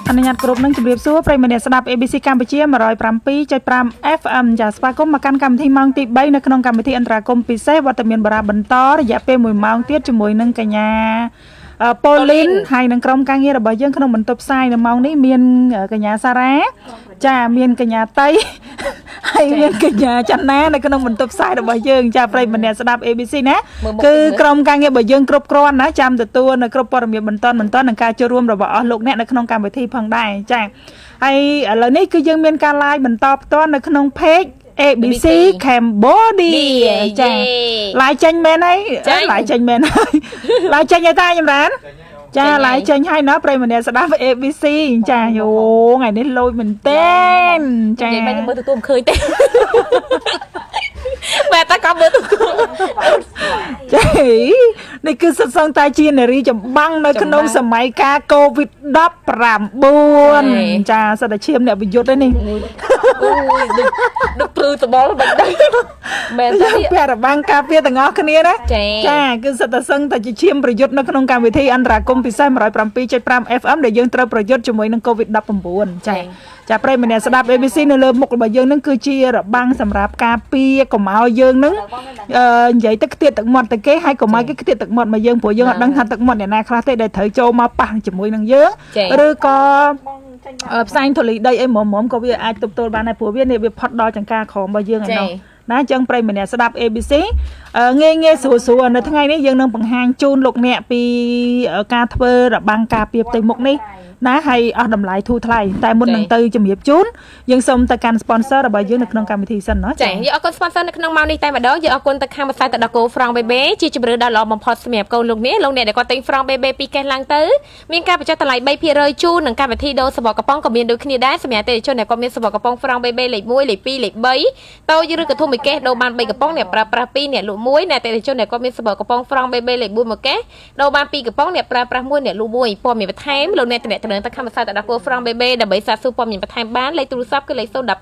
អនុញ្ញាតគ្រប់នឹងជម្រាបសួរប្រិយមិត្តអ្នកស្ដាប់ ABC កម្ពុជា 107.5 FM ចាសស្វាគមន៍មកកាន់កម្មវិធីម៉ោងទី3នៅក្នុងកម្មវិធីអន្តរាគមន៍ពិសេសវត្តមានបារាបន្តរយៈពេល1ម៉ោងទៀតជាមួយនឹងកញ្ញាប៉ូលីនហើយនឹងក្រុមការងាររបស់យើងក្នុងបន្ទប់ផ្សាយនៅម៉ោងនេះមានកញ្ញាសារ៉ាចាមានកញ្ញាតៃហើយមានកញ្ញាច័ន្ទណានៅក្នុងបន្ទប់ផ្សាយរបស់យើងចាប្រិយមិត្តអ្នកស្ដាប់ ABC ណាគឺក្រុមការងាររបស់យើងគ្រប់គ្រាន់ណាចាំទទួលនៅគ្រប់ព័ត៌មានបន្តនឹងការចូលរួមរបស់អស់លោកអ្នកនៅក្នុងកម្មវិធីផងដែរចាហើយឥឡូវនេះគឺយើងមានការ live បន្តផ្ទាល់នៅក្នុង page ABC Cambodia ចា live ចេញមែនហើយ live ចេញមែនហើយ live ចេញឲ្យតាចម្រើនចា live ចេញហើយណាប្រិយមិត្តអ្នកស្ដាប់ ABC ចាយូថ្ងៃនេះលូចមែនតើចានិយាយមិនមើលទទួលមិនឃើញទេបែរតែក៏មើលទទួលចានេះគឺសិតសងតាជានារីចម្បាំងនៅក្នុងសម័យកាល COVID-19 ចាសិតតែឈាមអ្នកវិយុទ្ធនេះអូយដឹកព្រឺតបល់មិនដឹងមែនទេពាក់របាំងការពារទាំងអស់គ្នាណាចាគឺសិតតែសឹងតែជាឈាមប្រយុទ្ធនៅក្នុងកម្មវិធីអន្តរាគមន៍ពិសេស 107.5 FM ដែលយើងត្រូវប្រយុទ្ធជាមួយនឹង COVID-19 ចាប្រិយមិត្តអ្នកស្ដាប់ ABC នៅលើមុខរបស់យើងនឹងគឺជារបាំងសម្រាប់ការពារកុំឲ្យយើងនឹងនិយាយទៅខ្ទាតទឹកមាត់ទៅគេហើយកុំឲ្យគេខ្ទាតទឹកមាត់មកយើងព្រោះយើងអត់ដឹងថាទឹកមាត់អ្នកណាខ្លះទេដែលត្រូវចូលមកប៉ះជាមួយនឹងយើងឬក៏ផ្សែងធូលីដីអីមុំក៏វាអាចទប់ទល់បានដែរព្រោះវានេះវាផុតដល់ចង្ការក្រោមរបស់យើងឯនោះណាអញ្ចឹងប្រិយមិត្តអ្នកស្ដាប់ ABC ងាយស្រួលនៅថ្ងៃនេះយើងនឹងបង្ហាញជូនលោកអ្នកពីការធ្វើរបាំងការពារផ្ទៃមុខនេះណាហើយអស់តម្លៃធូរថ្លៃតែមុននឹងទៅជំរាបជូនយើងសូមទៅកាន់ sponsor របស់យើងនៅក្នុងកម្មវិធីសិនណាចា៎យើងអរគុណ sponsor នៅក្នុងម៉ោងនេះតែម្ដងយើងអរគុណទៅខាងម្សៅទឹកដោះគោ Frank Baby ជាជម្រើសដ៏ល្អបំផុតសម្រាប់កូនលោកអ្នកដែលគាត់ទិញ Frank Baby ពីកេះឡើងទៅមានការបញ្ចុះតម្លៃ 3% ជូននឹងកម្មវិធីដូរសបកកំប៉ុងក៏មានដូចគ្នាដែរសម្រាប់ទេជនដែលគាត់មានសបកកំប៉ុង Frank Baby លេខ1លេខ2លេខ3តូចឬក៏ធំមួយកេះដូរបាន3កំប៉ុងអ្នកប្រើប្រាស់2អ្នកលក់1អ្នកទេជនដែលគាត់មានសបកកំប៉ុង Frank Baby លេខ4មួយកេះដូរបាន2កំប៉ុងអ្នកប្រើប្រាស់1អ្នកលក់1ព័ត៌មានបន្ថែមលោកអ្នកតំណែងទៅខាងម្សៅទឹកដោះគោ Frank Baby ដើម្បីសាកសួរព័ត៌មានបន្ថែមបានលេខទូរស័ព្ទគឺលេខ012 809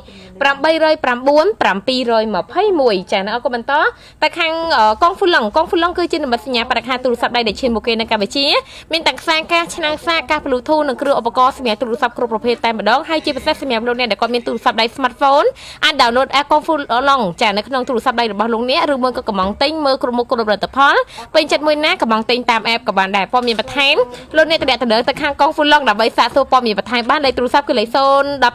721ចា៎អរគុណបន្តតែខាងកងហ្វូឡុងគឺជានិមិត្តសញ្ញាបរិខាទូរស័ព្ទដៃដែលឈានមកគេនៅកម្ពុជាមានទាំងខ្សែកាសឆ្នាំងសាកាស Bluetooth និងគ្រឿងឧបករណ៍សម្រាប់ទូរស័ព្ទគ្រប់ប្រភេទតែម្ដងហើយជាពិសេសសម្រាប់លោកអ្នកដែលគាត់មានទូរស័ព្ទដៃ Smartphone អាច download app កងហ្វូឡុងចា៎នៅក្នុងទូរស័ព្ទដៃរបស់លោកអ្នកឬមួយក៏កំងទិញមើលគ្រប់មុខគ្រប់លទ្ធផលពេញចិត្តមួយណាកំងទិញតាម app ក៏បានដែរព័ត៌មានបន្ថែមលោកអ្នកតំណែងទៅខាងកងហ្វូឡុងដើម្បីសាកសួរព័ត៌មានបន្ថែមបានលេខទូរស័ព្ទគឺលេខ016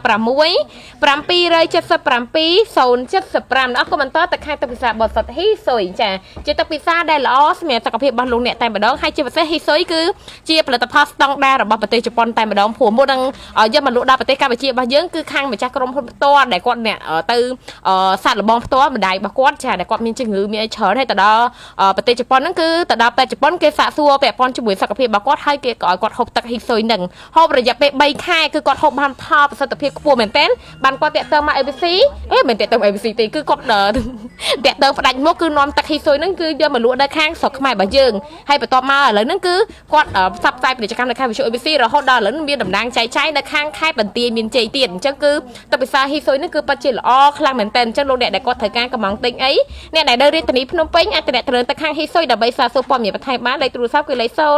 777 075 អរគុណបន្តទៅខាងទឹកពិសាបតសុតហ៊ីស៊ុយចាជាទឹកពិសាដែលល្អសម្រាប់សុខភាពរបស់លោកអ្នកតែម្ដងហើយជាពិសេសហ៊ីស៊ុយគឺជាផលិតផលស្តង់ដាររបស់ប្រទេសជប៉ុនតែម្ដងព្រោះមុននឹងយកមកលក់ដល់ប្រទេសកម្ពុជារបស់យើងគឺខាងម្ចាស់ក្រុមហ៊ុនផ្ទាល់ដែលគាត់អ្នកទៅសាកល្បងផ្ទាល់ម្ដាយរបស់គាត់ចាដែលគាត់មានជំងឺមានអីច្រើនហើយទៅដល់ប្រទេសជប៉ុនហ្នឹងគឺទៅដល់ពេទ្យជប៉ុនគេសាកសួរពាក់ព័ន្ធជាមួយសុខភាពរបស់គាត់ហើយគេក៏ឲ្យគាត់ហូបទឹកហ៊ីស៊ុយហ្នឹងហូបរយៈពេល3ខែគឺគាត់ហូបបានផលប្រសិទ្ធភាពខ្ពស់មែនទែនបានគាត់តាក់ទងមក ABC មិនតាក់ទង ABC ទេគឺគាត់តាក់ទងផ្ដាច់មកគឺនាំទឹកហ៊ីស៊ុយហ្នឹងគឺយកមកលក់ដល់ខាងស្រុកខ្មែររបស់យើងហើយបន្ទាប់មកឥឡូវហ្នឹងគឺគាត់ផ្សព្វផ្សាយពាណិជ្ជកម្មនៅខាងវិទ្យុ ABC រហូតដល់ឥឡូវមានតំណាងចែកចាយនៅខាងខេត្តបន្ទាយមានជ័យទៀតអញ្ចឹងគឺទឹកពិសាហ៊ីស៊ុយហ្នឹងគឺពិតជាល្អខ្លាំងមែនទែនអញ្ចឹងលោកអ្នកដែលគាត់ត្រូវការកំងទិញអីអ្នកដែលនៅរាជធានីភ្នំពេញអាចតំណែងទៅខាងហ៊ីស៊ុយដើម្បីសាកសួរព័ត៌មានបន្ថែមបានលេខទូរស័ព្ទគឺលេខ067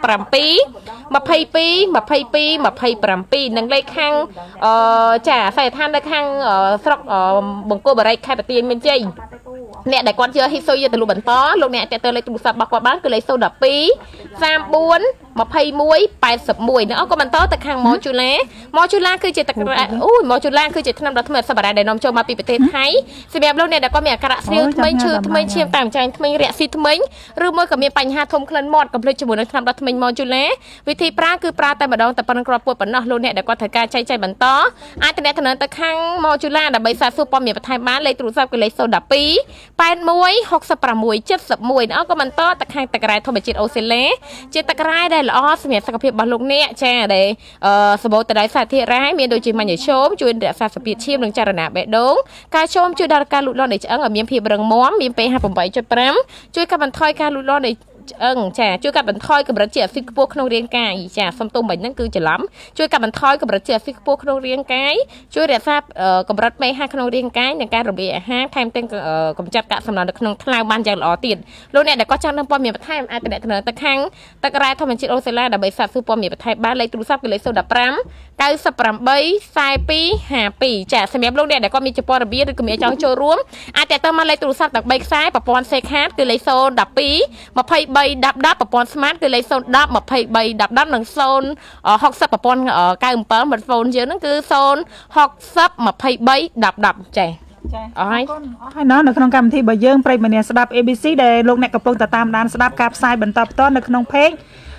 22 27 និងលេខខាងចាស័យដ្ឋាននៅខាងស្រុកបង្គោលបរិយខេត្តបន្ទាយមានជ័យអ្នកដែលគាត់យកហ៊ីស៊ុយទៅលក់បន្តលោកអ្នកតែទៅលេខទូរស័ព្ទរបស់គាត់បានគឺលេខ012 34 21 81នៅអរគុណបន្តទៅខាង Modula គឺជាទឹកModula គឺជាថ្នាំដ៏ថ្មីសម្រាប់ដែលនាំចូលមកពីប្រទេសថៃសម្រាប់លោកអ្នកដែលគាត់មានអាការៈស្រាវថ្មីឈឺថ្មីឈាមតាមចាញ់ថ្មីរាក់ស៊ីថ្មីឬមួយក៏មានបញ្ហាធំក្លិនមាត់កុំភ្លេចជាមួយនឹងថ្នាំដ៏ថ្មី Modula វិធីប្រើគឺប្រើតែម្ដងតែប៉ុណ្្នឹងគ្រាប់ពោះប៉ុណ្ណោះលោកអ្នកដែលគាត់ត្រូវការចែកចាយបន្តអាចតំណែងទៅខាង Modula ដើម្បីសាកសួរព័ត៌មានបន្ថែមបានលេខទូរស័ព្ទគឺលេខ012 81 66 71អរគុណបន្តទៅខាងទឹករ៉ែធម្មជាតិអូសេឡាជាទឹករ៉ែដែលល្អសម្រាប់សុខភាពរបស់លោកអ្នកចាដែលសម្បូរទៅដោយសារធាតុរ៉ែមានដូចជាម៉ាញ៉េស្យូមជួយរក្សាសម្ពាធឈាមនិងចរន្តបេះដូងកាល់ស្យូមជួយដល់ការលូតលាស់នៃឆ្អឹងឲ្យមានភាពរឹងមាំមាន pH 8.5ជួយកាត់បន្ថយការលូតលាស់នៃចាជួយកាត់បន្ថយកម្រិតជាតិអាស៊ីតខ្ពស់ក្នុងរាងកាយចាសំទុំបាញ់ហ្នឹងគឺច្រឡំជួយកាត់បន្ថយកម្រិតជាតិអាស៊ីតខ្ពស់ក្នុងរាងកាយជួយរក្សាកម្រិតមេហាក្នុងរាងកាយនិងការរំលាយអាហារថែមទាំងកម្ចាត់កាកសំណល់នៅក្នុងថ្លើមបានយ៉ាងល្អទៀតលោកអ្នកដែលក៏ចង់ដឹងព័ត៌មានបន្ថែមអាចទំនាក់ទំនងទៅខាងទឹករ៉ែធម្មជាតិអូស្ត្រាលីដើម្បីសាកសួរព័ត៌មានបន្ថែមបានលេខទូរស័ព្ទគឺលេខ015 984252ចាសម្រាប់លោកអ្នកដែលគាត់មានចំពោះរបៀបឬក៏មានចង់ចូលរួមអាចតាក់ទងមកលេខទូរស័ព្ទទាំង3ខ្សែប្រព័ន្ធ សេខាតគឺលេខ012 2310ប្រព័ន្ធ Smart គឺលេខ010 2310និង060ប្រព័ន្ធ97មាត់ហ្វូនយើងហ្នឹងគឺ060 2310ចាអរហើយណោះនៅក្នុងកម្មវិធីរបស់យើងប្រិយមិត្តអ្នកស្ដាប់ ABC ដែលលោកអ្នកកំពុងតាមដានស្ដាប់ការផ្សាយបន្តផ្ទាល់នៅក្នុង page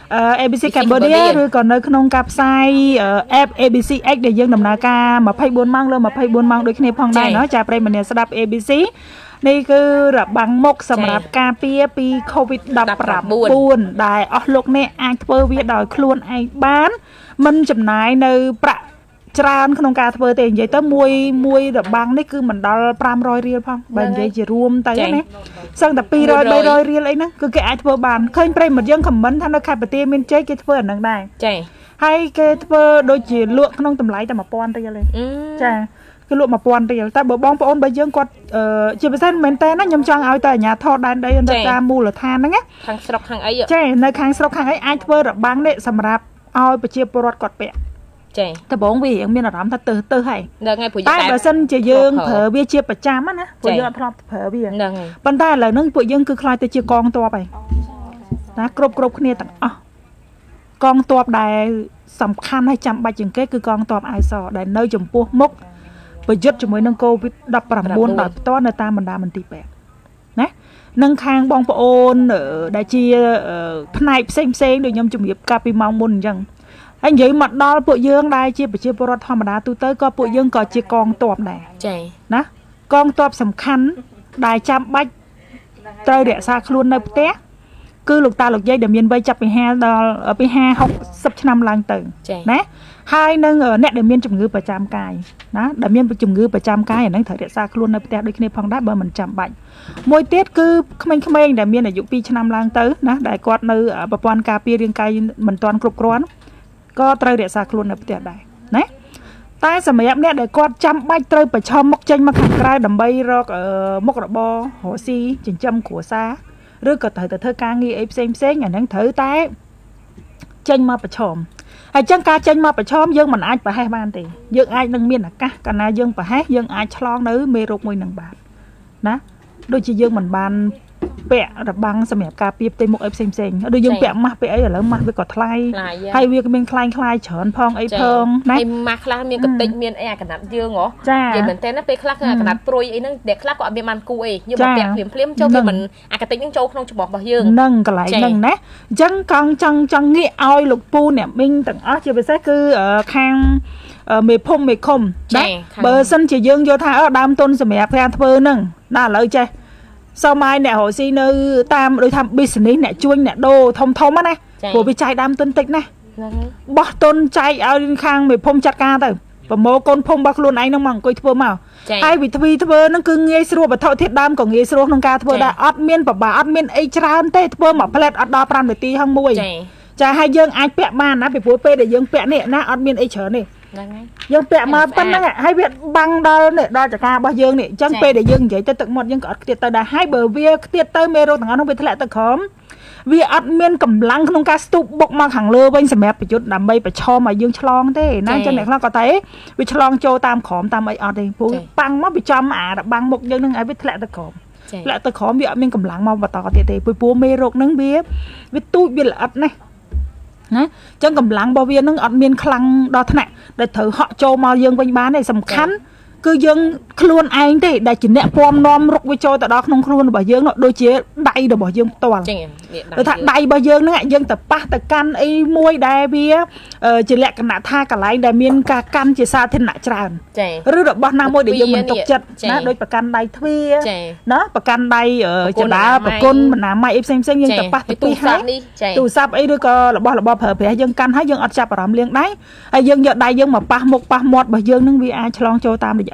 ABC Cambodia ឬក៏នៅក្នុងការផ្សាយ app ABCX ដែលយើងដំណើរការ24ម៉ោងលើ24ម៉ោងដូចគ្នាផងដែរเนาะចាប្រិយមិត្តអ្នកស្ដាប់ ABC នេះគឺរបាំងមុខសម្រាប់ការពារពី COVID-19 ដែលអស់លោកអ្នកអាចធ្វើវាដោយខ្លួនឯងបានមិនចំណាយនៅប្រាក់ច្រើនក្នុងការធ្វើទេនិយាយទៅមួយរបាំងនេះគឺមិនដល់500រៀលផងបើនិយាយជារួមទៅណាសឹងតែ200 300រៀលអីហ្នឹងគឺគេអាចធ្វើបានឃើញប្រិយមិត្តយើងខមមិនថានៅខេត្តបន្ទាយមានជ័យគេធ្វើអាហ្នឹងដែរចាហើយគេធ្វើដូចជាលក់ក្នុងតម្លៃតែ1000រៀលទេចាគឺលក់1000រៀលតែបើបងប្អូនបើយើងគាត់ជាពិសេសមែនតើណាខ្ញុំចង់ឲ្យតែអាជ្ញាធរដែនដីនៅតាមមូលដ្ឋានហ្នឹងណាខាងស្រុកខាងអីចានៅខាងស្រុកខាងអីអាចធ្វើរបាំងនេះសម្រាប់ឲ្យប្រជាពលរដ្ឋគាត់ពាក់ចាដំបងវាមានអារម្មណ៍ថាទៅហើយហ្នឹងហើយព្រោះតែបើសិនជាយើងប្រើវាជាប្រចាំណាពួកយើងអត់ធ្លាប់ប្រើវាហ្នឹងហើយប៉ុន្តែឥឡូវហ្នឹងពួកយើងគឺខ្លាចទៅជាកងទ័ពហើយណាគ្រប់គ្នាទាំងអស់កងទ័ពដែលសំខាន់ហើយចាំបាច់ជាងគេគឺកងទ័ពអាយសដែលនៅចំពោះមុខប្រយុទ្ធជាមួយនឹង COVID-19 ដោយផ្ទាល់នៅតាមបណ្ដាមន្ទីរពេទ្យណានឹងខាងបងប្អូនដែលជាផ្នែកផ្សេងដូចខ្ញុំជំរាបកាលពីម៉ោងមុនអញ្ចឹងហើយនិយាយមកដល់ពួកយើងដែលជាប្រជាពលរដ្ឋធម្មតាទូទៅក៏ពួកយើងក៏ជាកងទ័ពដែរចា៎ណាកងទ័ពសំខាន់ដែលចាំបាច់ត្រូវរក្សាខ្លួននៅផ្ទះគឺលោកតាលោកយាយដែលមានវ័យចាប់ពី50ដល់ពី50-60ឆ្នាំឡើងទៅណាហើយនឹងអ្នកដែលមានជំងឺប្រចាំកាយណាដែលមានជំងឺប្រចាំកាយអាហ្នឹងត្រូវរក្សាខ្លួននៅផ្ទះដូចគ្នាផងដែរបើមិនចាំបាច់មួយទៀតគឺក្មេងៗដែលមានអាយុ2ឆ្នាំឡើងទៅណាដែលគាត់នៅប្រព័ន្ធការពាររាងកាយមិនទាន់គ្រប់គ្រាន់ក៏ត្រូវរក្សាខ្លួននៅផ្ទះដែរណាតែសម្រាប់អ្នកដែលគាត់ចាំបាច់ត្រូវប្រឈមមុខចេញមកខាងក្រៅដើម្បីរកមុខរបររកស៊ីចិញ្ចឹមគ្រួសារឬក៏ត្រូវទៅធ្វើការងារអីផ្សេងអាហ្នឹងត្រូវតែចេញមកប្រឈមហើយចឹងការចេញមកប្រឈមយើងមិនអាចប្រហែសបានទេយើងអាចនឹងមានឱកាសកាលណាយើងប្រហែសយើងអាចឆ្លងនៅមេរោគមួយនឹងបានណាដូចជាយើងមិនបានពាក់របាំងសម្រាប់ការពារផ្ទៃមុខអីផ្សេងដូចយើងពាក់ម៉ាស់ពាក់អីឥឡូវម៉ាស់វាក៏ថ្លៃហើយវាក៏មានខ្លាយច្រើនផងអីផងណាហើយម៉ាស់ខ្លះមានកតិចមានអីអាកណាត់យើងហ៎និយាយមែនតើណាពេលខ្លះគឺអាកណាត់ព្រួយអីហ្នឹងតែខ្លះក៏អត់មានបានគូអីយើងមកពាក់ភ្លាមចូលវាមិនអាកតិចហ្នឹងចូលក្នុងច្បោះរបស់យើងហ្នឹងកន្លែងហ្នឹងណាអញ្ចឹងកង់ចង់ងាកឲ្យលោកពូអ្នកមីងទាំងអស់ជាពិសេសគឺខាងមេភូមិមេឃុំណាបើសិនជាយើងយកថាដើមទុនសម្រាប់ការធ្វើហ្នឹងណាឥឡូវចេះសម័យអ្នករកស៊ីនៅតាមដូចថា business អ្នកជួញអ្នកដូរធំណាព្រោះវាចាយដើមទុនតិចណាបោះទុនចែកឲ្យខាងមេភូមិចាត់ការទៅប្រមូលកូនភូមិរបស់ខ្លួនឯងហ្នឹងមកអង្គុយធ្វើមកហើយវិធីធ្វើហ្នឹងគឺងាយស្រួលវត្ថុធាតុដើមក៏ងាយស្រួលក្នុងការធ្វើដែរអត់មានប្របាអត់មានអីច្រើនទេធ្វើមួយផ្លែតអត់ដល់5នាទីហ្នឹងមួយចាហើយយើងអាចពាក់បានណាពីព្រោះពេលដែលយើងពាក់នេះណាអត់មានអីច្រើនទេហ្នឹងហើយយើងពាក់មកប៉ុណ្្នឹងហើយវាបាំងដល់ចការបស់យើងនេះអញ្ចឹងពេលដែលយើងនិយាយទៅទឹកមាត់យើងក៏អត់ខ្ទាតទៅដែរហើយបើវាខ្ទាតទៅមេរោគទាំងអស់នោះវាធ្លាក់ទៅក្រោមវាអត់មានកម្លាំងក្នុងការស្ទូបបុកមកខាងលើវិញសម្រាប់ប្រយុទ្ធដើម្បីប្រឈមឲ្យយើងឆ្លងទេណាអញ្ចឹងអ្នកខ្លះក៏តែវាឆ្លងចូលតាមក្រោមតាមអីអត់ទេព្រោះប៉ាំងមកវាចំអារបាំងមុខយើងនឹងឲ្យវាធ្លាក់ទៅក្រោមធ្លាក់ទៅក្រោមវាអត់មានកម្លាំងមកបន្តទៀតទេព្រោះមេរោគនឹងវាទូចវាល្អិតណាណាចឹងកម្លាំងរបស់វានឹងអត់មានខ្លាំងដល់ថ្នាក់ដែលត្រូវហក់ចូលមកយើងវិញបានទេសំខាន់គឺយើងខ្លួនឯងទេដែលជាអ្នកពំនាំរុកវាចូលទៅដល់ក្នុងខ្លួនរបស់យើងនោះដូចជាដៃរបស់យើងផ្ទាល់គឺថាដៃរបស់យើងហ្នឹងយើងទៅប៉ះទៅកាន់អីមួយដែលវាជាលក្ខណៈថាកន្លែងដែលមានការកាន់ជាសាធារណៈច្រើនឬរបស់ណាមួយដែលយើងមិនទុកចិត្តណាដូចប្រកាន់ដៃទ្វាណាប្រកាន់ដៃចដាប្រគុណបណ្ណាម៉ៃអីផ្សេងយើងទៅប៉ះទៅពីហើយទូរស័ព្ទអីឬក៏របស់ប្រើប្រាស់យើងកាន់ហើយយើងអត់ចាប់អារម្មណ៍លៀងដៃហើយយើងយកដៃយើងមកប៉ះមុខប៉ះមាត់របស់យើងនឹងវាអាចឆ្លងចូលតាមរយៈ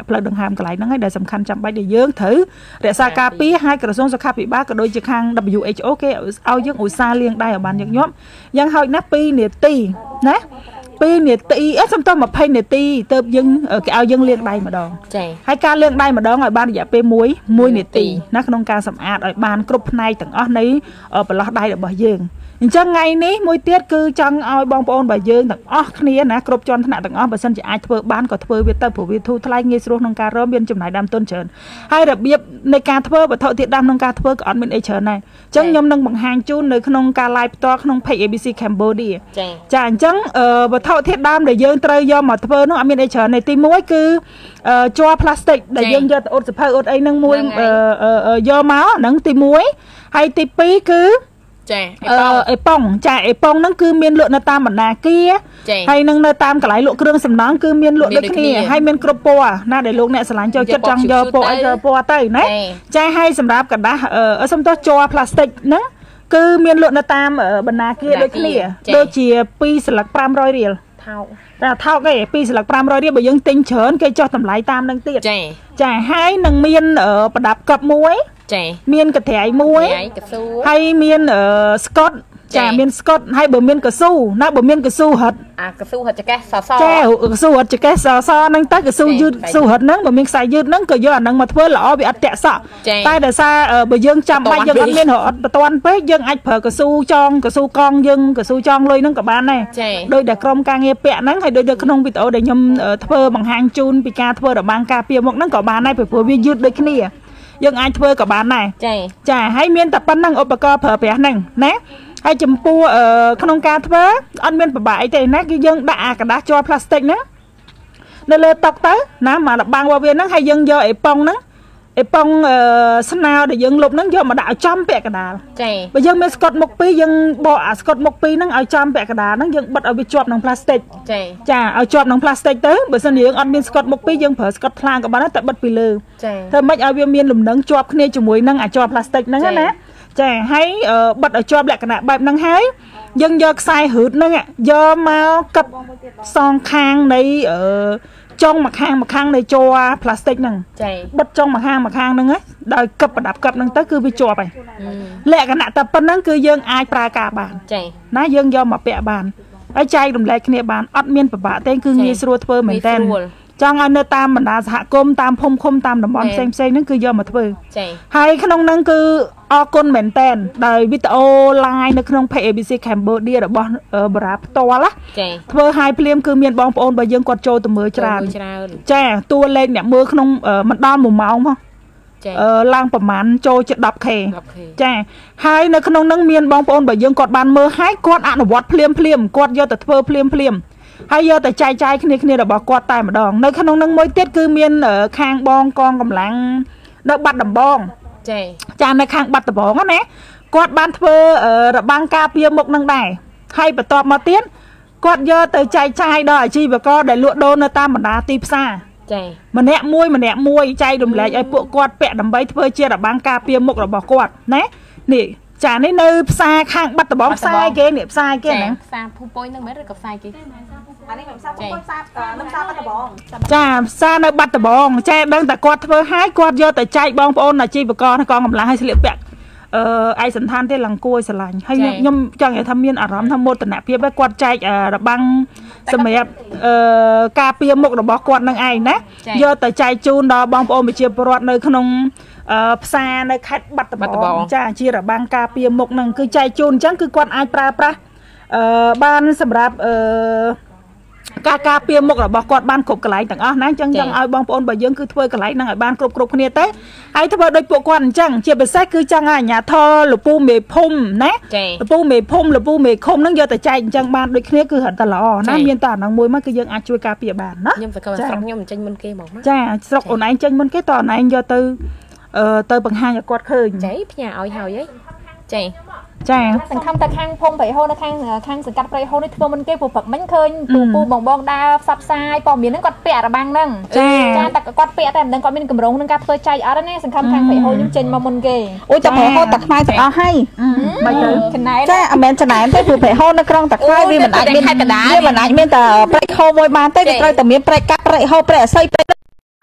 ផ្លូវដង្ហើមកន្លែងហ្នឹងហើយដែលសំខាន់ចាំបាច់ដែលយើងត្រូវរក្សាការពារហើយក្រសួងសុខាភិបាលក៏ដូចជាខាង WHO គេឲ្យយើងឧស្សាហ៍លាងដៃឲ្យបានញឹកញាប់យ៉ាងហោចណាស់2នាទីណា2នាទីសំទោស20នាទីទៅយើងគេឲ្យយើងលាងដៃម្ដងចា៎ហើយការលាងដៃម្ដងឲ្យបានរយៈពេល1នាទីណាក្នុងការសម្អាតឲ្យបានគ្រប់ផ្នែកទាំងអស់នៃប្រឡោះដៃរបស់យើងអញ្ចឹងថ្ងៃនេះមួយទៀតគឺចង់ឲ្យបងប្អូនរបស់យើងទាំងអស់គ្នាណាគ្រប់ជាន់ថ្នាក់ទាំងអស់បើសិនជាអាចធ្វើបានក៏ធ្វើវាទៅព្រោះវាធូរថ្លៃងាយស្រួលក្នុងការរកមានចំណាយដើមទុនច្រើនហើយរបៀបនៃការធ្វើវត្ថុធាតុដើមក្នុងការធ្វើក៏អត់មានអីច្រើនដែរអញ្ចឹងខ្ញុំនឹងបង្ហាញជូននៅក្នុងការ live ផ្ទាល់ក្នុង page ABC Cambodia ចាអញ្ចឹងវត្ថុធាតុដើមដែលយើងត្រូវយកមកធ្វើនោះអត់មានអីច្រើនទេទី1គឺជ័រ plastic ដែលយើងយកទៅអ៊ុតសភៅអ៊ុតអីហ្នឹងមួយយកមកហ្នឹងទី1ហើយទី2គឺចាអេប៉ុងចាអេប៉ុងហ្នឹងគឺមានលក់នៅតាមបណ្ណាគារហើយនឹងនៅតាមកន្លែងលក់គ្រឿងសំណង់គឺមានលក់ដូចគ្នាហើយមានគ្រប់ពណ៌ណាដែលលោកអ្នកស្រឡាញ់ចូលចិត្តចង់យកពណ៌អីយកពណ៌ទៅណាចាហើយសម្រាប់กระดาษសំទោសជ័រ plastic ហ្នឹងគឺមានលក់នៅតាមបណ្ណាគារដូចគ្នាដូចជា2ស្លឹក500រៀលថោកតែថោកឯង2ស្លឹក500រៀលបើយើងទិញច្រើនគេចុះតម្លៃតាមនឹងទៀតចាហើយនឹងមានប្រដាប់កប់មួយចាមានកត្រៃមួយហើយមានស្កុតចាមានស្កុតហើយបើមានកស៊ូណាបើមានកស៊ូហិតកស៊ូហិតចកេះសសចាកស៊ូហិតចកេះសសហ្នឹងទៅកស៊ូយឺតស៊ូហិតហ្នឹងបើមានខ្សែយឺតហ្នឹងក៏យកអាហ្នឹងមកធ្វើល្អវាអត់តាក់សក់តែដោយសារបើយើងចាំបាច់យើងអត់មានអត់បតន់ពេកយើងអាចប្រើកស៊ូចងកស៊ូកងយើងកស៊ូចងលុយហ្នឹងក៏បានដែរដោយតែក្រុមការងារពាក់ហ្នឹងហើយដូចក្នុងវីដេអូដែលខ្ញុំធ្វើបង្ហាញជូនពីការធ្វើរបាំងការពារមុខហ្នឹងក៏បានដែរព្រោះវាយឺតដូចគ្នាយើងអាចធ្វើក៏បានដែរចាហើយមានតែប៉ុណ្្នឹងឧបករណ៍ប្រើប្រាស់ហ្នឹងណាហើយចំពោះក្នុងការធ្វើអត់មានពិបាកអីទេណាគឺយើងដាក់អាกระดาษជ័រ plastic ហ្នឹងនៅលើតុទៅណាមករបាំងរបស់វាហ្នឹងហើយយើងយកអេប៉ុងហ្នឹងអេប៉ុងស្នោដែលយើងលុបហ្នឹងយកមកដាក់ឲ្យចំពាក់កណ្ដាលបើយើងមានស្កុតមុខ2យើងបកអាស្កុតមុខ2ហ្នឹងឲ្យចំពាក់កណ្ដាលហ្នឹងយើងបិទឲ្យវាជាប់នឹង plastic ចាឲ្យជាប់នឹង plastic ទៅបើសិនជាយើងអត់មានស្កុតមុខ2យើងប្រើស្កុតថ្លាក៏បានដែរតែបិទពីលើធ្វើម៉េចឲ្យវាមានលំនឹងជាប់គ្នាជាមួយនឹងអាជ័រ plastic ហ្នឹងណាចាហើយបិទឲ្យជាប់លក្ខណៈបែបហ្នឹងហើយយើងយកខ្សែរឺតហ្នឹងយកមកកឹបសងខាងនៃចុងម្ខាងនៃជ័រ plastic ហ្នឹងបិទចុងម្ខាងហ្នឹងដោយកឹបប្រដាប់កឹបហ្នឹងទៅគឺវាជាប់ហើយលក្ខណៈតែប៉ុណ្្នឹងគឺយើងអាចប្រើការបានណាយើងយកមកពាក់បានហើយចែករំលែកគ្នាបានអត់មានពិបាកទេគឺងាយស្រួលធ្វើមែនតើចង់ឲ្យនៅតាមបណ្ដាសហគមន៍តាមភូមិឃុំតាមតំបន់ផ្សេងហ្នឹងគឺយកមកធ្វើហើយក្នុងហ្នឹងគឺអរគុណមែនតើដោយវីដេអូ live នៅក្នុង page ABC Cambodia របស់បារាផ្ទាល់ធ្វើឲ្យភ្លាមគឺមានបងប្អូនរបស់យើងគាត់ចូលទៅមើលច្រើនចាតួលេខអ្នកមើលក្នុងមិនដល់1ម៉ោងមកឡើងប្រហែលចូលជា 10k ចាហើយនៅក្នុងហ្នឹងមានបងប្អូនរបស់យើងគាត់បានមើលហើយគាត់អនុវត្តភ្លាមគាត់យកទៅធ្វើភ្លាមហើយយកទៅចែកចាយគ្នារបស់គាត់តែម្ដងនៅក្នុងហ្នឹងមួយទៀតគឺមានខាងបងកងកម្លាំងនៅបាត់ដំបងចានៅខាងបាត់ដំបងណាគាត់បានធ្វើរបាំងការពារមុខនឹងដែរហើយបន្ទាប់មកទៀតគាត់យកទៅចែកចាយដល់អាជីវករដែលលក់ដូរនៅតាមបណ្ដាទីផ្សារម្នាក់មួយចែករំលែកឲ្យពួកគាត់ពាក់ដើម្បីធ្វើជារបាំងការពារមុខរបស់គាត់ណានេះចានេះនៅផ្សារខាងបាត់ដំបងផ្សារគេនេះផ្សារគេហ្នឹងផ្សារភូប៉ុយហ្នឹងមែនឬក៏ផ្សារគេអានេះមិនផ្សារភូប៉ុយផ្សារនៅផ្សារបាត់ដំបងចាផ្សារនៅបាត់ដំបងចាដឹងតែគាត់ធ្វើឲ្យគាត់យកទៅចែកបងប្អូនអាជីវករនៅកងកម្លាំងឲ្យស្លៀកពាក់ឯកសណ្ឋានទេឡើងគួរស្រឡាញ់ហើយខ្ញុំចង់និយាយថាមានអារម្មណ៍ថាមោទនភាពឲ្យគាត់ចែករបាំងសម្រាប់ការពារមុខរបស់គាត់នឹងឯងណាយកទៅចែកជូនដល់បងប្អូនប្រជាពលរដ្ឋនៅក្នុងផ្សារនៅខេត្តបាត់ដំបងចាជារបាំងការពារមុខនឹងគឺចែកជូនអញ្ចឹងគឺគាត់អាចប្រើប្រាស់បានសម្រាប់ការពារមុខរបស់គាត់បានគ្រប់កន្លែងទាំងអស់ណាអញ្ចឹងចង់ឲ្យបងប្អូនរបស់យើងគឺធ្វើកន្លែងហ្នឹងឲ្យបានគ្រប់គ្នាទៅហើយធ្វើដូចពួកគាត់អញ្ចឹងជាពិសេសគឺចង់ឲ្យអាជ្ញាធរលពូមេភូមិណាលពូមេភូមិលពូមេឃុំហ្នឹងយកទៅចែកអញ្ចឹងបានដូចគ្នាគឺរត់តែល្អណាមានតែអាហ្នឹងមួយមកគឺយើងអាចជួយការពារបានណាខ្ញុំសង្ឃឹមស្រុកខ្ញុំចេញមុនគេមកណាចាស្រុកអូនឯងចេញមុនគេតើអូនឯងយកទៅបង្ហាញឲ្យគាត់ឃើញចាផ្ញើឲ្យហើយចាចាសង្ឃឹមតែខាងភូមិព្រៃហូរនៅខាងសង្កាត់ព្រៃហូរនេះធ្វើមុនគេព្រោះព្រឹកមិញឃើញពូបងដើរផ្សព្វផ្សាយព័ត៌មានហ្នឹងគាត់ពាក់របាំងហ្នឹងចាតែគាត់ពាក់តែមិនដឹងគាត់មានកម្រងក្នុងការធ្វើចែកអត់ទេសង្ឃឹមខាងព្រៃហូរខ្ញុំចេញមកមុនគេអូតែព្រៃហូរតែខ្មៅទាំងអស់ហើយមិនទៅចំណែកចាអត់មែនចំណែកទេព្រោះព្រៃហូរនៅក្រុងតាខ្មៅវាមិនអាចមានតែព្រៃហូរមួយបានទេវាត្រូវតែមានព្រៃកាប់ព្រៃហូរព្រៃអស័យព្រៃ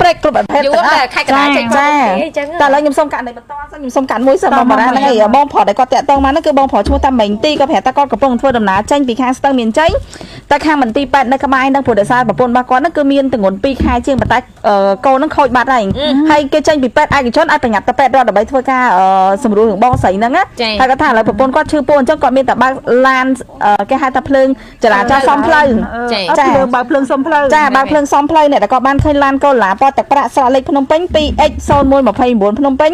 ព្រែកគ្រប់ប្រភេទតែខែកណ្ដាលចេញមកអញ្ចឹងតែឥឡូវខ្ញុំសុំកាត់នៃបន្តខ្ញុំសុំកាត់មួយសិនបងបារាហ្នឹងឯងបងប្រុសដែលគាត់តាក់ទងមកហ្នឹងគឺបងប្រុសឈ្មោះតាមិញទីគាត់ប្រាប់ថាគាត់កំពុងធ្វើដំណើរចេញពីខាងស្ទឹងមានជ័យតែខាងមន្ទីរពេទ្យនៅក្បែរហ្នឹងព្រោះដោយសារប្រពន្ធរបស់គាត់ហ្នឹងគឺមានទម្ងន់2ខែជាងប៉ុន្តែកូនហ្នឹងខូចបាត់ហើយគេចេញពីពេទ្យឯកជនឲ្យប្រញាប់ទៅពេទ្យរដ្ឋដើម្បីធ្វើការសម្រួលរឿងបងស្រីហ្នឹងណាហើយគាត់ថាឥឡូវប្រពន្ធគាត់ឈឺពោះអញ្ចឹងគាត់មានតែបើកឡានគេហៅថាភ្លើងចរាចរណ៍សំផ្លូវចាបើកភ្លើងសំផ្លូវចាបើកភ្លើងសំផ្លូវនេះតែគាត់បានឃើញឡានកូឡាពតទឹកប្រាក់ស្រកលេខភ្នំពេញ 2X0129 ភ្នំពេញ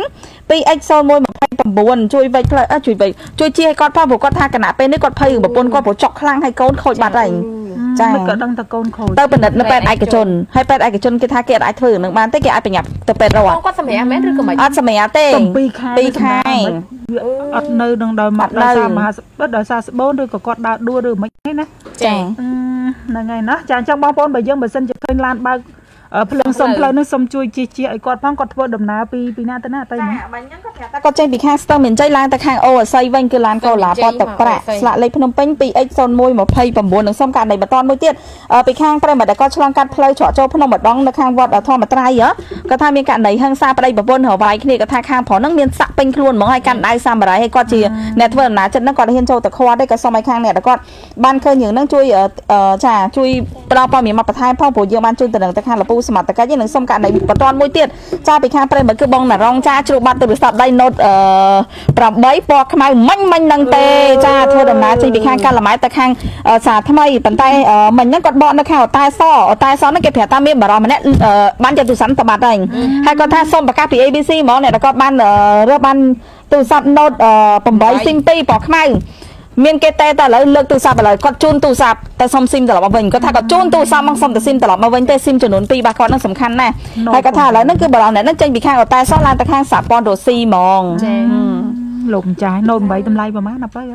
2X0129 ជួយវិចផ្លូវជួយជាឲ្យគាត់ផងព្រោះគាត់ថាគណៈពេលនេះគាត់ភ័យប្រពន្ធគាត់ព្រោះចុកខ្លាំងហើយកូនខូចបាត់ហើយចាមិនក៏ដឹងតែកូនខូចទៅពិនិត្យនៅពេទ្យឯកជនហើយពេទ្យឯកជនគេថាគេអាចធ្វើនឹងបានទេគេអាចប្រញាប់ទៅពេទ្យរដ្ឋគាត់សម្រាប់មែនឬក៏មិនអត់សម្រាប់ទេ2ខែអត់នៅនឹងដោយមកដោយសារមហាដោយសារស្បូនឬក៏គាត់ដើរដួលឬមិនទេណាចាហ្នឹងហើយណាចាអញ្ចឹងបងប្អូនបើយើងបើសិនជាឃើញឡានបើកភ្លើងសុំផ្លូវនឹងសុំជួយជាឲ្យគាត់ផងគាត់ធ្វើដំណើរពីណាទៅណាទៅហ្នឹងបាញ់ហ្នឹងគាត់ប្រាប់ថាគាត់ចេញពីខាងស្ទឹងមានជ័យឡើងទៅខាងអូអាស័យវិញគឺឡានកូឡាពតទឹកប្រាក់ស្លាកលេខភ្នំពេញ 2X0129 នឹងសុំករណីបន្តមួយទៀតពីខាងប្រិមត្តដែលគាត់ឆ្លងកាត់ផ្លូវច្រកចូលភ្នំម្ដងនៅខាងវត្តធម្មត្រៃគាត់ថាមានករណីហិង្សាប្តីប្រពន្ធរវាយគ្នាគាត់ថាខាងប្រុសហ្នឹងមានសាក់ពេញខ្លួនហ្មងហើយកាន់ដៃសាមរាយហើយគាត់ជាអ្នកធ្វើដំណើរចិត្តហ្នឹងគាត់ហ៊ានចូលទៅខាត់ទេគាត់សុំឲ្យខាងអ្នកដែលគាត់បានឃើញរឿងហ្នឹងជួយជួយផ្ដល់ព័ត៌មានមកបន្ថែមផងព្រោះយើងបានជួយទៅនឹងទៅខាងលពូសមត្ថកិច្ចនឹងសុំករណីបន្តមួយទៀតចាពីខាងប្រិមត្តគឺបងណារងចាជ្រុះបាត់ទៅវិស័យដៃណូត8ពណ៌ខ្មៅមិញនឹងទេចាធ្វើដំណើរចេញពីខាងកាឡាម៉ែតទៅខាងសាថ្មីប៉ុន្តែមិញហ្នឹងគាត់បកនៅខាងអតែសហ្នឹងគេប្រាប់ថាមានបារម្ភម្នាក់បានយកទូរស័ព្ទទៅបាត់ហើយគាត់ថាសូមប្រកាសពី ABC ហ្មងអ្នកដែលគាត់បានរើសបានទូរស័ព្ទ Note 8 SIM 2ពណ៌ខ្មៅមានគេតែឥឡូវលើកទូរស័ព្ទឥឡូវគាត់ជូនទូរស័ព្ទតែសុំស៊ីមត្រឡប់មកវិញគាត់ថាគាត់ជូនទូរស័ព្ទមកសុំតែស៊ីមត្រឡប់មកវិញទេស៊ីមចំនួន2របស់គាត់ហ្នឹងសំខាន់ណាស់ហើយគាត់ថាឥឡូវហ្នឹងគឺបារម្ភអ្នកហ្នឹងចេញពីខាងអតែសោះឡើងទៅខាងសហព័ន្ធរុស្ស៊ីហ្មងចាលោកម្ចាស់ណូត8តម្លៃប្រហែលដល់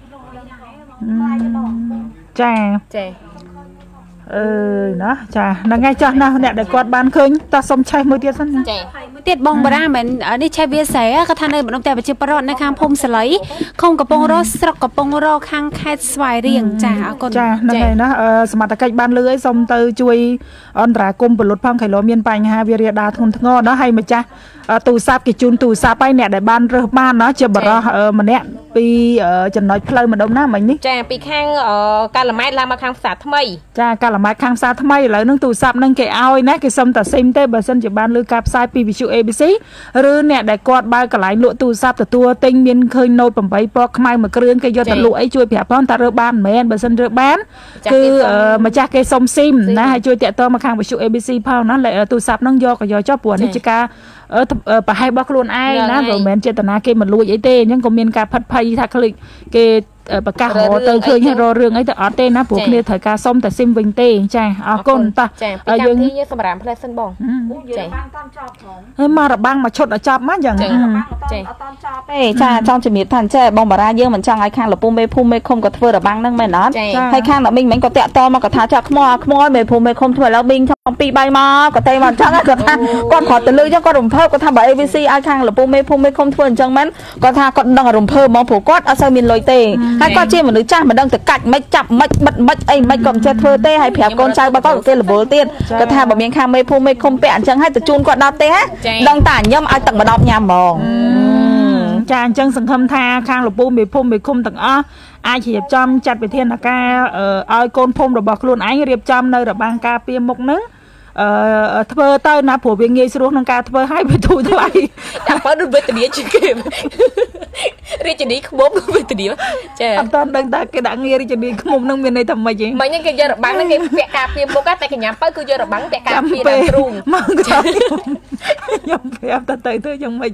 ចាណាចាហ្នឹងហើយចាស់ណាស់អ្នកដែលគាត់បានឃើញតោះសុំឆេះមួយទៀតសិនចាមួយទៀតបងបារាមែននេះឆេះវាស្រែគាត់ថានៅម្ដុំតែប្រជាប្រដ្ឋនៅខាងភូមិសលៃខុំកំពង់រស្រុកកំពង់រខាងខេត្តស្វាយរៀងចាអរគុណចាហ្នឹងហើយណាសមត្ថកិច្ចបានលឺឲ្យសុំទៅជួយអន្តរាគមន៍ពលរដ្ឋផងខៃឡូមានបញ្ហាវារាលដាលធ្ងន់ធ្ងរណាហើយម្ចាស់ទូរស័ព្ទគេជូនទូរស័ព្ទឲ្យអ្នកដែលបានរើសបានណាជាបរិសម្នាក់ពីចំណុចផ្លូវម្ដុំណាមិញនេះចាពីខាងកាឡាម៉ែតឡើងមកខាងផ្សារថ្មីចាកាឡាម៉ែតខាងផ្សារថ្មីឥឡូវហ្នឹងទូរស័ព្ទហ្នឹងគេឲ្យណាគេសុំតែស៊ីមទេបើសិនជាបានលើការផ្សាយពីវិទ្យុ ABC ឬអ្នកដែលគាត់បើកកន្លែងលក់ទូរស័ព្ទទទួលទិញមានឃើញ Note 8ពណ៌ខ្មៅមួយគ្រឿងគេយកទៅលក់អីជួយប្រាប់ផងតើរើបានមិនមែនបើសិនរើបានគឺម្ចាស់គេសុំស៊ីមណាហើយជួយតាក់ទងមកខាងវិទ្យុ ABC ផងណាទូរស័ព្ទហ្នឹងយកក៏យកចុះព្រោះនេះជាការប្រហែលរបស់ខ្លួនឯងណាក៏មិនមែនចេតនាគេមកលួចអីទេអញ្ចឹងក៏មានការផិតភ័យថាឃើញគេប្រកាសរទៅឃើញររឿងអីទៅអត់ទេណាព្រោះគ្នាត្រូវការសុំតែស៊ីមវិញទេចាអរគុណតោះយើងសម្រាប់ផ្លែសិនបងចាបានតន់ចប់ផងហើយមករបាំងមកឈុតឲ្យចប់មកយ៉ាងចាអត់តន់ចប់ទេចាចង់ជំរាបថាចេះបងបារាយើងមិនចង់ឲ្យខាងលពូមេភូមិមេឃុំក៏ធ្វើរបាំងហ្នឹងមែនអត់ហើយខាងអ្នកមីងមិញក៏តាក់តមកក៏ថាចាក់ខ្មោចមេភូមិមេឃុំធ្វើឥឡូវមីងចំពី3មកក៏តែមកអញ្ចឹងគាត់ថាគាត់គ្រាន់តែលើអញ្ចឹងគាត់រំភើបគាត់ថាបើ ABC ឲ្យខាងលពូមេភូមិមេឃុំធ្វើអញ្ចឹងមែនគាត់ថាគាត់ដឹងរំភើបហ្មងព្រោះគាត់អត់សូវមានលុយទេហើយគាត់ជាមនុស្សចាស់មិនដឹងទៅកាច់មិនចាប់មិនបិទមិនអីមិនក៏មិនចេះធ្វើទេហើយប្រាប់កូនចៅបើគាត់គេរវល់ទៀតគាត់ថាបើមានខាងមេភូមិមេឃុំពាក់អញ្ចឹងហើយទៅជូនគាត់ដល់ទេហ៎ដឹងតែញ៉ាំឲ្យទឹកម្ដងញ៉ាំហ្មងចាអញ្ចឹងសង្ឃឹមថាខាងលពូមេភូមិមេឃុំទាំងអស់អាចរៀបចំចាត់វិធានការឲ្យកូនភូមិរបស់ខ្លួនឯងរៀបចំនៅរបាំងការពារមុខហ្នឹងធ្វើទៅណាព្រោះវាងាយស្រួលក្នុងការធ្វើឲ្យវាធូរថ្លៃតែបើដូចវេទនាជាងគេរាជនីខ្មុំវេទនាចាអត់តដឹងតែគេដាក់ងាររាជនីខ្មុំនឹងមានន័យថាម៉េចហ៎មិញហ្នឹងគេយករបាំងហ្នឹងគេពាក់ការពារមុខតែកញ្ញាបើគឺយករបាំងពាក់ការពារដល់ទ្រូងមកខ្ញុំប្រាប់តែទៅយ៉ាងម៉េច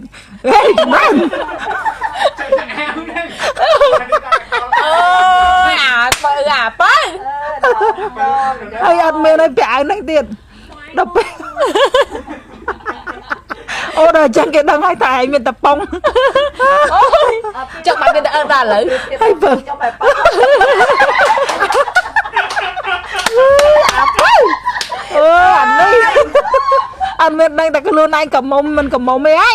អូយអាបើហើយអត់មានឲ្យពាក់អាវហ្នឹងទៀតដល់ពេលអូដល់ចឹងគេដឹងហើយតែឯងមានតប៉ុងអូយចុះបាត់មានតែអឺដល់ឥឡូវហើយបើអូអានេះអត់មានដឹងតែខ្លួនឯងកំមុំមិនកំមុំអីហើយ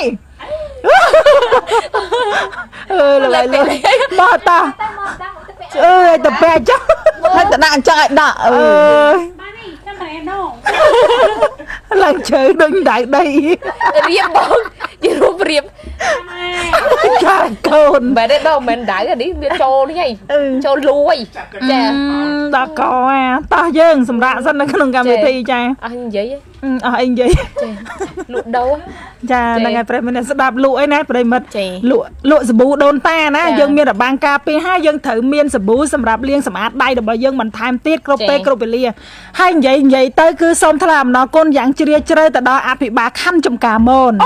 ឡើយមកតាតែបែកចុះហើយតដាក់អញ្ចឹងឲ្យដាក់ឡើងជើដូចដៅដីរៀបបងជារូបរៀបចាកូនបែរទេដល់មិនដៅនេះវាចូលនេះហីចូលលួយចាដល់កតោះយើងសម្រាប់សិននៅក្នុងកម្មវិធីចាអស់និយាយអស់អីនិយាយលក់ដូរចាហ្នឹងហើយប្រិមិត្តស្ដាប់លក់អីណាប្រិមិត្តលក់សាប៊ូដូនតាណាយើងមានរបាំងការពារហើយយើងត្រូវមានសាប៊ូសម្រាប់លាងសម្អាតដៃរបស់យើងបន្ថែមទៀតគ្រប់ពេលគ្រប់វេលាហើយនិយាយទៅគឺសូមថ្លែងអំណរគុណយ៉ាងជ្រាលជ្រៅទៅដល់អភិបាលខណ្ឌចំការមន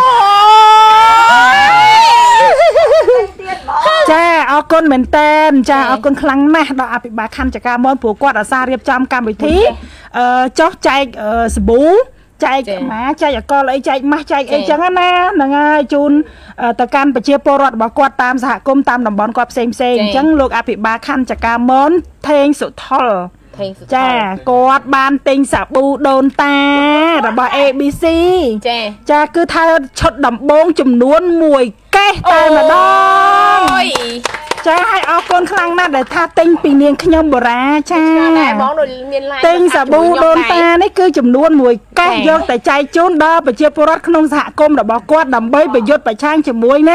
ចាអរគុណមែនតើចាអរគុណខ្លាំងណាស់ដល់អភិបាលខណ្ឌចំការមនព្រោះគាត់អាសារៀបចំកម្មវិធីចុះចែកសាប៊ូចែកម៉ាចែកអកលអីចែកម៉ាស់ចែកអីចឹងណាហ្នឹងហើយជូនទៅកាន់ប្រជាពលរដ្ឋរបស់គាត់តាមសហគមន៍តាមតំបន់គាត់ផ្សេងអញ្ចឹងលោកអភិបាលខណ្ឌចំការមនថេងសុថុលចាគាត់បានទិញសាប៊ូដូនតារបស់ ABC ចាគឺថាឈុតដំបងចំនួន1កេសតែម្ដងចាឲ្យអរគុណខ្លាំងណាស់ដែលថាទិញពីនាងខ្ញុំបូរ៉ាចាបងមានឡាយទិញសាប៊ូដូនតានេះគឺចំនួន1កេសយកទៅចែកជូនដល់ប្រជាពលរដ្ឋក្នុងសហគមន៍របស់គាត់ដើម្បីប្រយុទ្ធប្រឆាំងជាមួយនឹង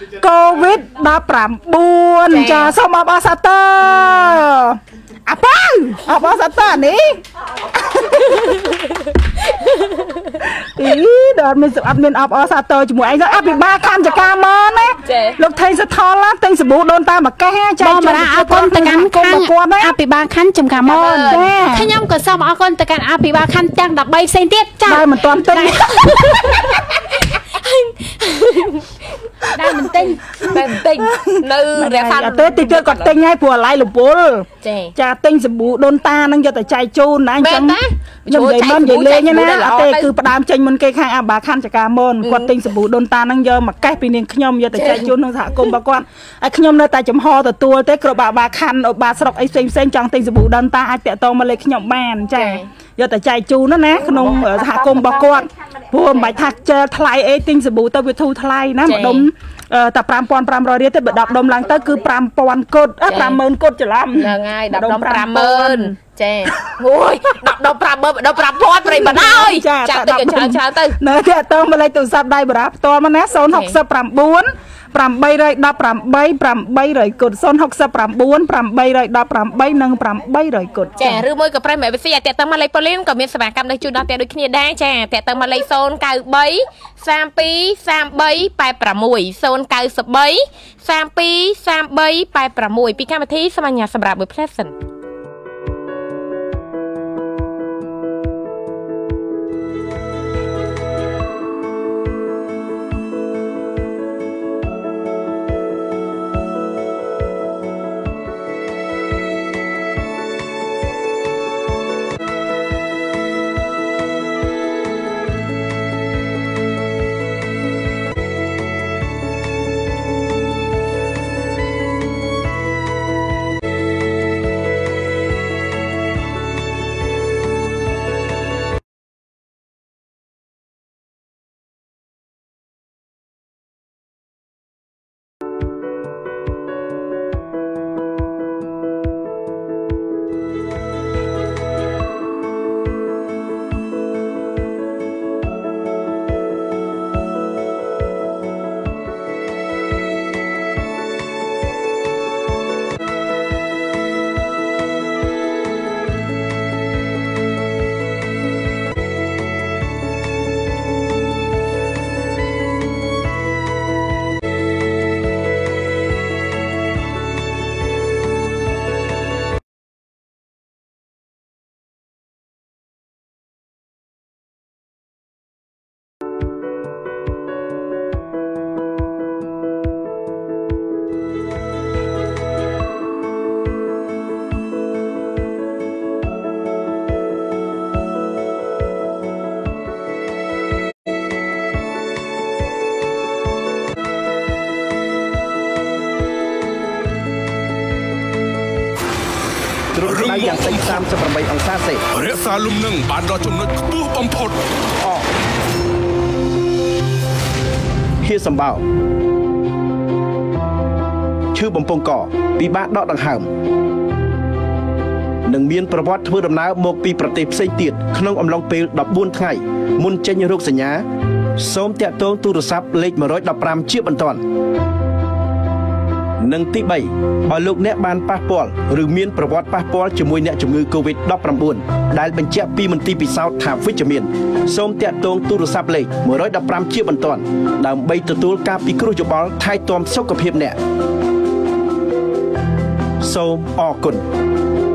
COVID-19 ចាសូមអបអរសាទរអបអរសាទរនេះដល់មានអបអរសាទរជាមួយឯងអភិបាលខណ្ឌចំការមនណាលោកថេងសថលទិញសាប៊ូដូនតាមកកេះចែកជូនអរគុណទៅកាន់អភិបាលខណ្ឌចំការមនខ្ញុំក៏សូមអរគុណទៅកាន់អភិបាលខណ្ឌទាំង13ផ្សេងទៀតចាដែលមិនទាន់ទិញដែលមិនទិញនៅរះសាត់ទៅតិចទៀតគាត់ទិញហើយព្រោះអាឡ័យលពលចាទិញសាប៊ូដូនតានឹងយកទៅចែកជូនណាអញ្ចឹងខ្ញុំនិយាយមិននិយាយលេងណាអត់ទេគឺផ្ដើមចេញមុនគេខាងអភិបាលខណ្ឌចំការមនគាត់ទិញសាប៊ូដូនតានឹងយកមកកេះពីនាងខ្ញុំយកទៅចែកជូនក្នុងសហគមន៍របស់គាត់ហើយខ្ញុំនៅតែចំហទទួលទេគ្រប់អភិបាលខណ្ឌឧបាស្រុកអីផ្សេងចង់ទិញសាប៊ូដូនតាអាចតាក់ទងមកលេខខ្ញុំបានចាយកទៅចែកជូនណាក្នុងសហគមន៍របស់គាត់ព្រោះមិនបាច់ថាចែកថ្លៃអីទិញសាប៊ូទៅវាធូរថ្លៃណាម្ដុំតែ 5,500 រៀលទៅបើ10ដុំឡើងទៅគឺ 5,000 កុដ50,000 កុដច្រឡំហ្នឹងហើយ10ដុំ 50,000 ចាអូយ10ដុំ 50,000 10 5,000 ប្រិយបាត់ហើយចាទៅច្រើនទៅនៅតាក់ទងមកលេខទូរស័ព្ទដៃបារាផ្ទាល់មកណា069 818 800 កុដ069 818 និង800 កុដចាឬមួយក៏ប្រេមវិស័យតាក់ទងមកលេខប៉ូលីនក៏មានសេវាកម្មដូចជូនដល់តែដូចគ្នាដែរចាតាក់ទងមកលេខ093 32 33 86 093 32 33 86ពីកម្មវិធីសមាញ្ញាសម្រាប់មួយផ្លែសិនដៃយ៉ាងតិច38អង្សាសេរក្សាលំនឹងបានដល់ចំណុចខ្ពស់បំផុតហៀសម្បោឈឺបំពង់កពិបាកដកដង្ហើមនិងមានប្រវត្តិធ្វើដំណើរមកពីប្រទេសផ្សេងទៀតក្នុងអំឡុងពេល14ថ្ងៃមុនចេញរោគសញ្ញាសូមតាក់ទងទូរស័ព្ទលេខ115ជាបន្ទាន់និងទី3ឲ្យលោកអ្នកបានប៉ះពាល់ឬមានប្រវត្តិប៉ះពាល់ជាមួយអ្នកជំងឺ COVID-19 ដែលបញ្ជាក់ពីមន្ទីរពិសោធន៍ថាវិជ្ជមានសូមតាក់ទងទូរស័ព្ទលេខ115ជាបន្ទាន់ដើម្បីទទួលការពិគ្រោះយោបល់ថែទាំសុខភាពអ្នកសូមអរគុណ